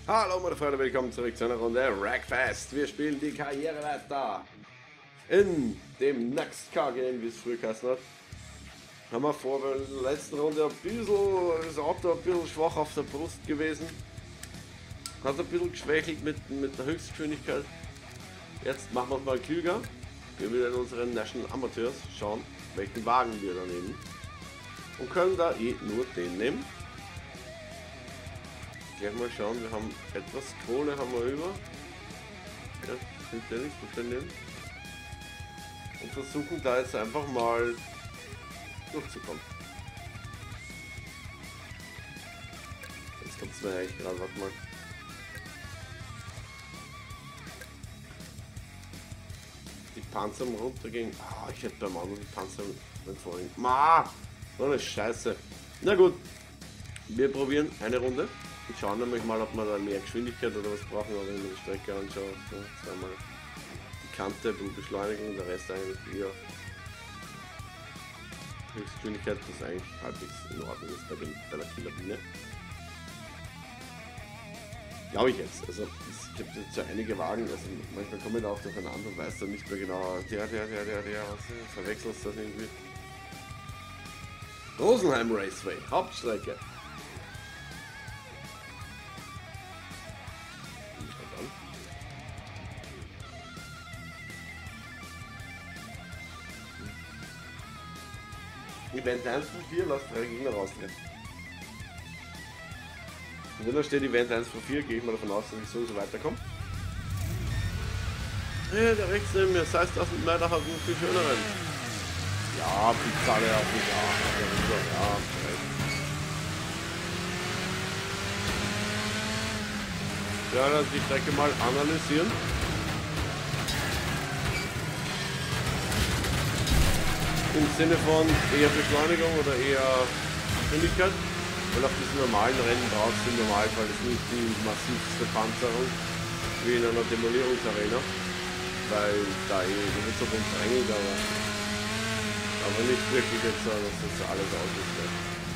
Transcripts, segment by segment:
Hallo meine Freunde, willkommen zurück zu einer Runde Wreckfest. Wir spielen die Karriereleiter in dem Next Car Game, wie es früher geheißen hat. Haben wir vor der letzten Runde das Auto ein bisschen schwach auf der Brust gewesen. Hat ein bisschen geschwächelt mit der Höchstgeschwindigkeit. Jetzt machen wir es mal klüger. Wir wieder in unseren National Amateurs schauen, welchen Wagen wir da nehmen. Und können da nur den nehmen. Gleich mal schauen, wir haben etwas Kohle haben wir über. Ja, sind ja nicht, wir können nehmen. Und versuchen da jetzt einfach mal durchzukommen. Jetzt kommt es mir eigentlich gerade, warte mal. Die Panzer runtergehen. Ah, ich hätte beim anderen die Panzer mit vorhin. So eine Scheiße. Na gut, wir probieren eine Runde. Ich schaue nämlich mal, ob wir da mehr Geschwindigkeit oder was brauchen, wenn ich mir die Strecke anschaue. So, zweimal die Kante, Beschleunigung, der Rest eigentlich eher Höchstgeschwindigkeit, das eigentlich halbwegs in Ordnung ist bei der Killerbiene. Glaube ich jetzt. Also es gibt jetzt so einige Wagen, also manchmal kommen wir da auch durcheinander und weiß dann nicht mehr genau, was verwechselst das irgendwie. Rosenheim Raceway, Hauptstrecke. Event 1 von 4, lass 3 Gegner raustreten. Und wenn da steht Event 1 von 4, gehe ich mal davon aus, dass ich so weiterkomme. Ja, der rechts neben mir, das heißt, das mit meiner hat einen viel schöneren. Ja, Pizzale auf mich, ja, ja, dann die Strecke mal analysieren. Im Sinne von eher Beschleunigung oder eher Geschwindigkeit, weil auf diesen normalen Rennen brauchst du im Normalfall ist nicht die massivste Panzerung wie in einer Demolierungsarena, weil da du wirst auf uns drängelt, aber nicht wirklich jetzt so, dass das alles ausgeht.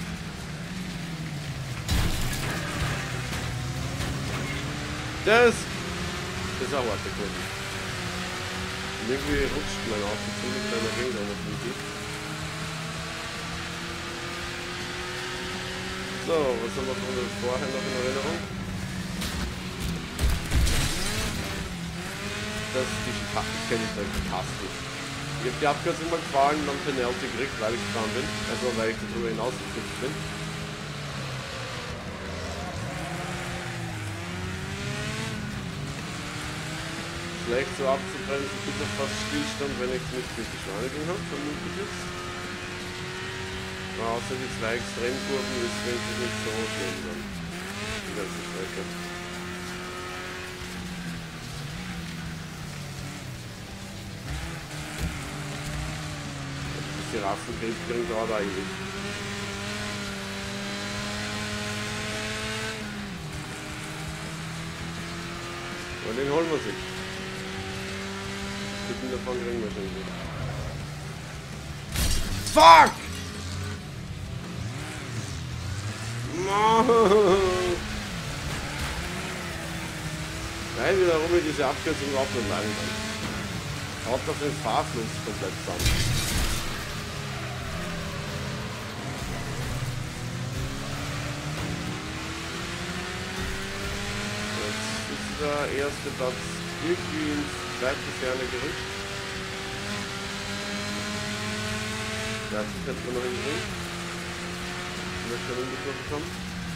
Das ist auch harte Kurve. Irgendwie rutscht mein Auto ziemlich kleiner Räder natürlich. So, was haben wir von vorher noch in Erinnerung? Das die kenne ich fantastisch. Ich habe die Abkürzung mal gefahren und dann Penalty gekriegt, weil ich gefahren bin. Also weil ich darüber hinaus gekriegt bin. Leicht so abzubremsen, bis auf fast Stillstand, wenn ich nicht viel Beschleunigung habe, vermutlich jetzt. Außer die 2 Extremkurven ist wirklich nicht so schlimm dann. Die ganze Strecke. Die Giraffengriff kriegen gerade auch ewig. Und den holen wir sich. Davon kriegen wir schon gut. Fuck! Nein, wiederum ich diese Abkürzung überhaupt nicht lang kann. Haut auf den Fahrfluss komplett zusammen. Jetzt ist der erste Platz irgendwie ins zweite Ferne gerückt. Da hat sich jetzt noch hingekriegt. Ich möchte schon bekommen.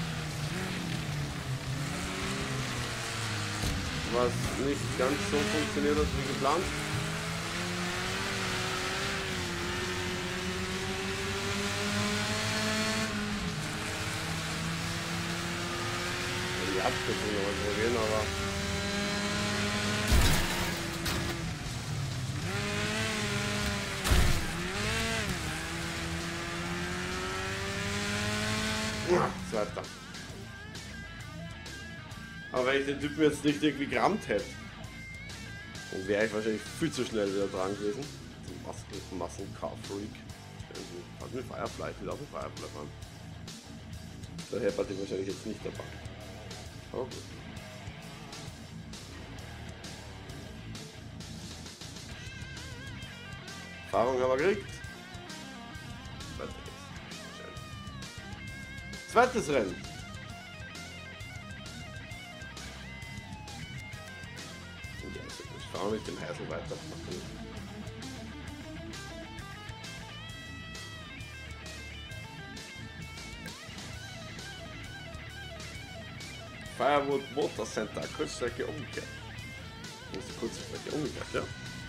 Was nicht ganz so funktioniert hat wie geplant. Die Abkürzung noch mal probieren, aber Zweiter. Aber wenn ich den Typen jetzt nicht irgendwie gerammt hätte, dann wäre ich wahrscheinlich viel zu schnell wieder dran gewesen. Muscle Car Freak. Hat mit Firefly, ich will auch mit Firefly fahren. Daher war die wahrscheinlich jetzt nicht dabei. Oh gut. Erfahrung haben wir gekriegt. Zweites Rennen. Ich fahre mit dem Heisel weiter. Firewood Motor Center, Kurzstrecke umgekehrt. Das ist die kurze Strecke umgekehrt, ja.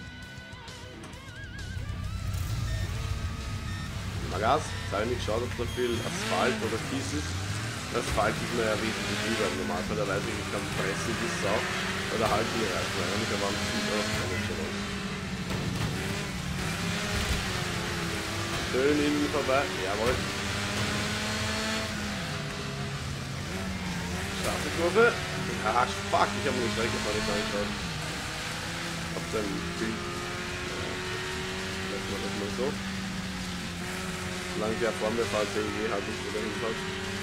Mal Gas, jetzt habe ich nicht geschaut, ob da viel Asphalt oder Kies ist. Asphalt ist mir ja wesentlich lieber im Normalfall, da weiß ich kann pressen bis Sau. Oder halten die Reifen ein und da waren es schon aus. Schön innen vorbei, jawohl. Scharfe Kurve. Ah, fuck, ich habe eine Strecke vor nicht angeschaut. Auf dem Bild. Lassen wir das mal so. Solange der vor mir fährt, sehe ich halt nicht, wo der hinfährt.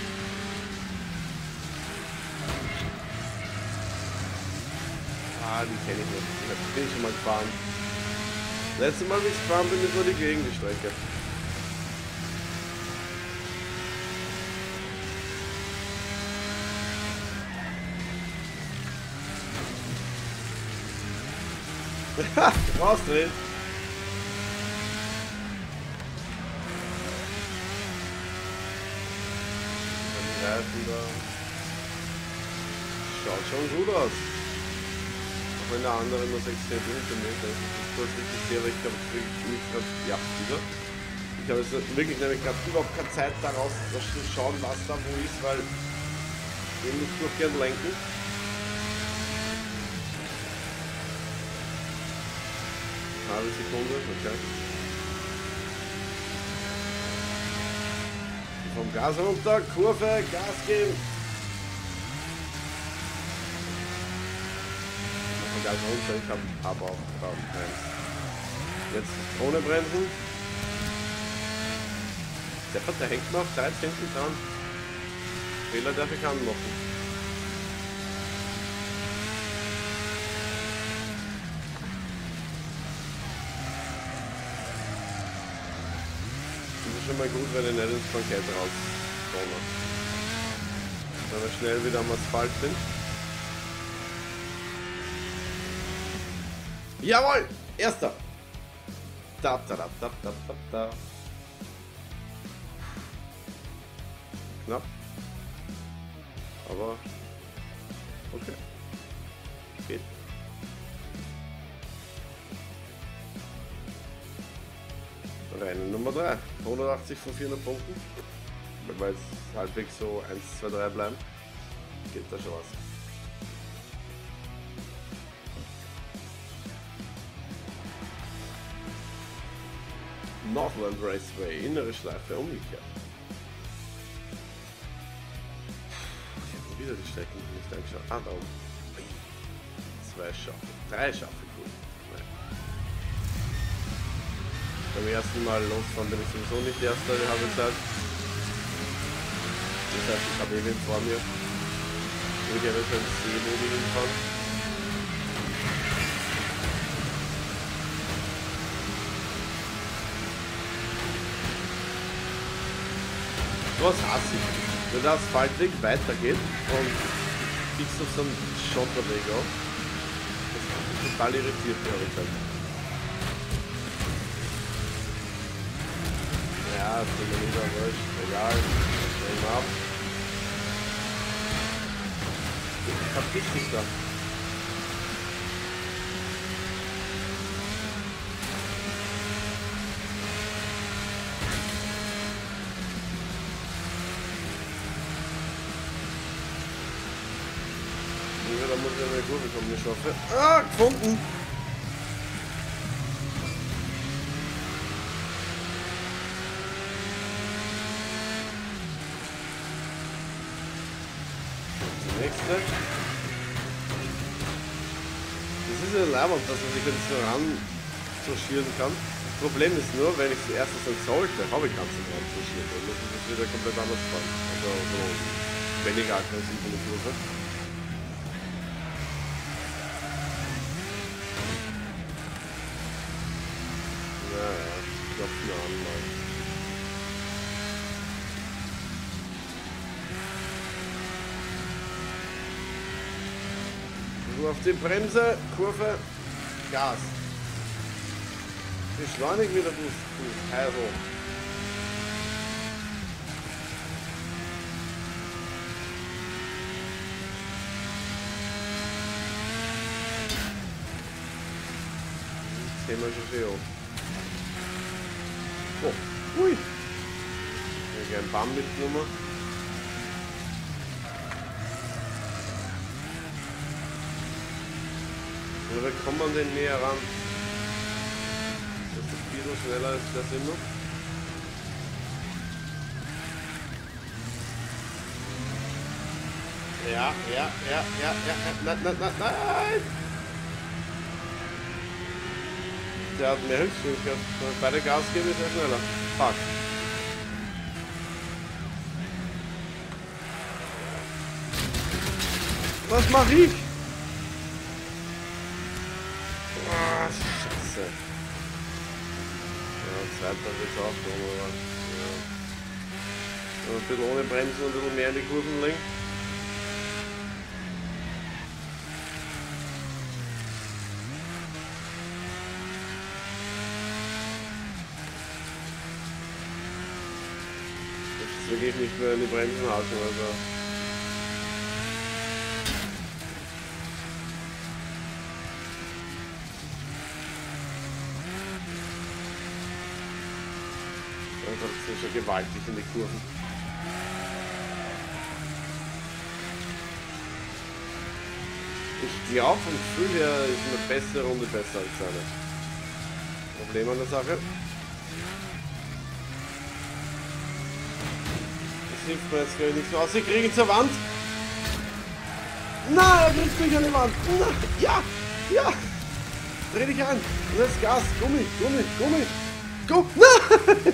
Ah, die kenne ich nicht. Ich bin schon mal gefahren. Letztes Mal, wie ich gefahren bin, ist nur die gegen die Strecke. Rausdrehen. Die Reifen da. Schaut schon gut aus. Auch wenn der andere nur 6 cm ist. Das ist richtig sehr, aber ich glaube, es wirklich gerade, ja, wieder. Ich habe jetzt wirklich nämlich gerade überhaupt keine Zeit daraus zu schauen, was da wo ist, weil ich muss noch gern lenken. Halbe Sekunde, okay. Vom Gas runter, Kurve, Gas geben. Vom Gas runter, ich habe aber auch bremst. Jetzt ohne Bremsen. Der hängt noch 3 cm dran. Fehler darf ich anmachen. Schon mal gut, wenn ich nicht ins Bankett rauskomme. Wenn wir schnell wieder am Asphalt sind. Jawohl! Erster! Da, da, da, da, da, da, da. Knapp. Aber okay. Geht. Rennen Nummer 3. 180 von 400 Punkten. Wenn wir jetzt halbwegs so 1, 2, 3 bleiben, geht da schon was. Northland Raceway, innere Schleife, umgekehrt. Ich habe wieder die Strecken nicht angeschaut. Ah, da oben. 2 Schafe, 3 Schafe, cool. Beim ersten Mal losfahren bin ich sowieso nicht erster, die halbe Zeit. Das heißt, ich habe wen vor mir. Wo ich eventuell sehe, wo die hinfahren. Was hasse ich? Wenn der Asphaltweg weitergeht und fix auf so einen Schotterweg auf. Das hat mich total irritiert, die halbe Zeit. Ja, das ist mir lieber wurscht, egal, stellen wir ab. Verpiss dich da. Da muss ich eine Kurve kommen, ich hoffe. Ah, gefunden! Nächste. Das ist ja leibend, dass man sich jetzt so ran touchieren kann. Das Problem ist nur, wenn ich es erstens dann sollte, habe ich ganz ran touchiert. Dann muss ich das wieder komplett anders fahren. Also so weniger aggressiv in der Kurve. Naja. an, Mann. Nur auf die Bremse, Kurve, Gas. Beschleunigen wieder, du Heiro. Thema schon viel. Oh, ui. Ich hätte gerne einen Baum mitgenommen. Oder kommt man den näher ran? Dass das Video schneller ist, das immer. Ja. Nein! Der hat mehr Höchstgeschwindigkeit. Bei der Gas geben ist er schneller. Fuck. Was mach ich? Ah, Scheiße. Ja, zweiter wird's auch kommen, aber ja. Ein bisschen ohne Bremsen und ein bisschen mehr in die Kurven lenken. Wirklich nicht mehr in die Bremsen haken, also. Das ist schon gewaltig in die Kurven. Ich glaube vom Gefühl her ist eine bessere Runde besser als eine. Problem an der Sache. Hilft mir jetzt gar nicht so aus. Sie kriegen zur Wand. Na, er kriegt mich an die Wand. Na, ja. Dreh dich an. Und jetzt Gas. Gummi. Go. Nein.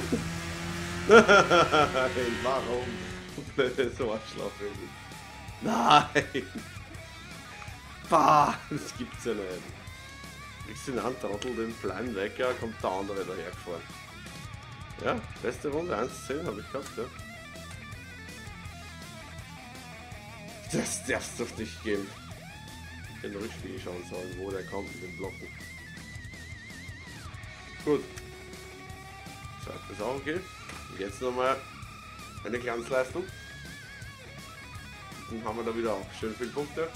Nein, warum? Blödes Arschloch. Nein. Bah, das gibt's ja nicht. Kriegst den Antrottel, den kleinen Wecker, kommt der andere dahergefahren. Ja, beste Runde, 1:10 habe ich gehabt, ja. Das darf's doch nicht geben. Ich hätte den Rückspiegel schauen sollen, wo der kommt mit den Blocken. Gut. Zeit ist auch okay. Und jetzt nochmal eine Glanzleistung. Dann haben wir da wieder auch schön viele Punkte.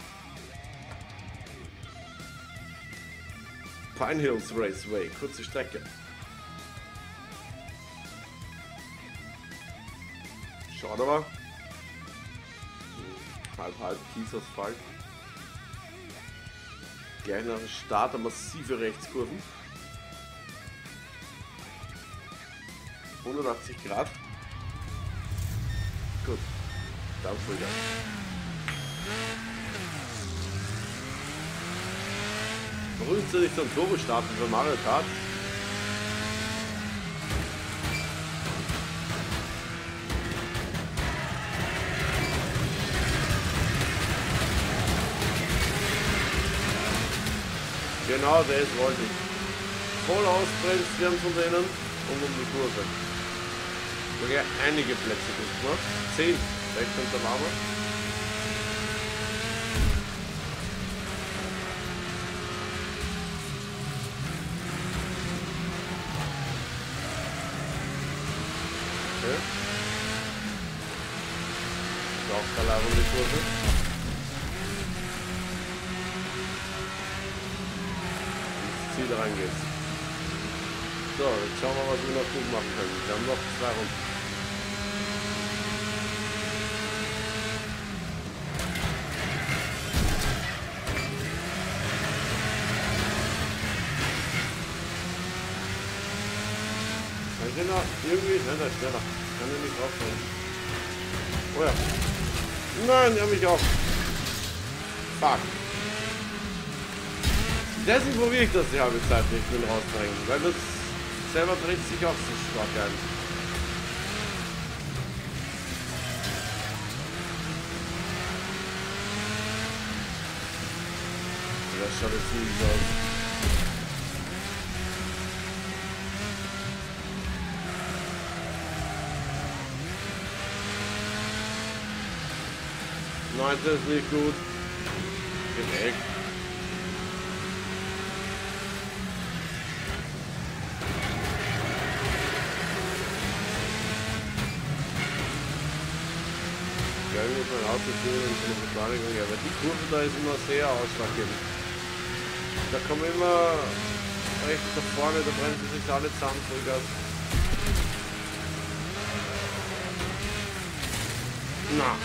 Pine Hills Raceway, kurze Strecke. Schaut aber. Halb Kiesasphalt. Gleich nach dem Start massive Rechtskurven. 180 Grad. Gut. Dann Vollgas. Warum ist er nicht so ein Turbo starten für Mario Kart? Genau das wollte ich. Voll ausbremst werden von denen und um die Kurve. Sogar einige Plätze gut gemacht. 10, rechts unter Mama. Okay. Auch da um die Kurve. Ziel reingeht. So, jetzt schauen wir, was wir noch gut machen können. Wir haben noch 2 Runden. Ich kann noch irgendwie. Nein, da ist schneller. Ich kann ja nicht draufkommen. Oh ja. Nein, der mich auch. Fuck. Deswegen probiere ich das die halbe Zeit nicht mit rausdrängen, weil das selber dreht sich auch so stark ein. Das schaut jetzt nicht so aus. 19 ist nicht gut. Geh weg. Mit meinem Auto führen und eine Beschleunigung, ja, aber die Kurve da ist immer sehr ausschlaggebend. Da kommen immer rechts da vorne, da bremsen sich alle zusammen, Vollgas. Na!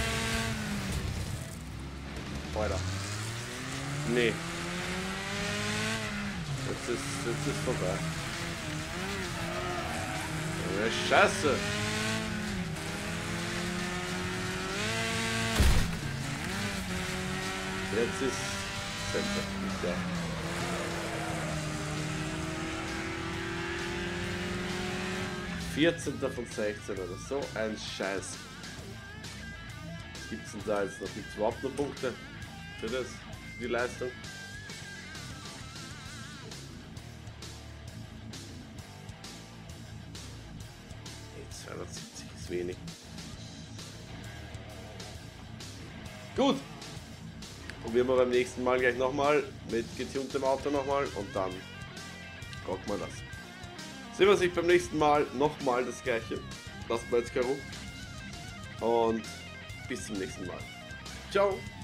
Weiter. Nee. Jetzt ist vorbei. Ja, Scheiße! Jetzt ist Center. Ja. Vierzehnter von 16 oder so ein Scheiß. Was gibt's denn da jetzt noch? Gibt es überhaupt noch Punkte für das, für die Leistung? Jetzt 270 ist wenig. Gut. Probieren wir beim nächsten Mal gleich nochmal mit getuntem Auto nochmal und dann rocken wir das. Sehen wir sich beim nächsten Mal nochmal das gleiche. Lasst mal jetzt Karo und bis zum nächsten Mal. Ciao!